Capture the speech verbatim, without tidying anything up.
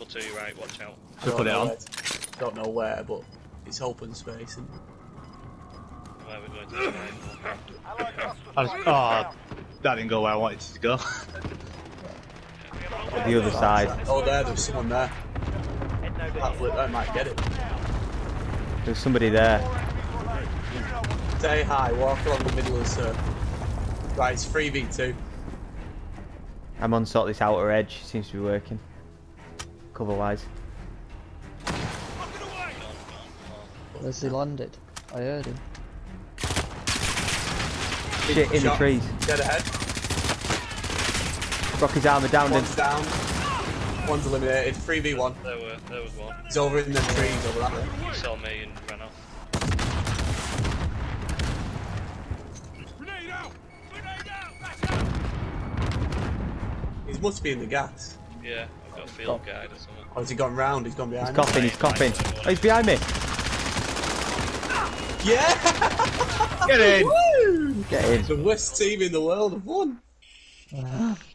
To your right, watch out. Should put it on. Where, don't know where, but it's open space. And... Where we're going to I just, oh, that didn't go where I wanted it to go. The other side. Oh, there, there's someone there. That, that might get it. There's somebody there. Stay high, walk along the middle of the circle. Right, it's three v two. I'm on sort of this outer edge. Seems to be working. Cover wise. Where's he landed? I heard him. Shit, in Shot. the trees. Dead ahead. Broke his armour down. One's down. One's eliminated. three v one. There were, there was one. He's over in the trees over that way. He saw me and ran off. He must be in the gas. Yeah, I've got a field oh. guide or something. Oh, has he gone round? He's gone behind He's coughing, me. he's coughing. Oh, he's behind me. Yeah! Get in! Woo! Get in. The worst team in the world have won. Uh.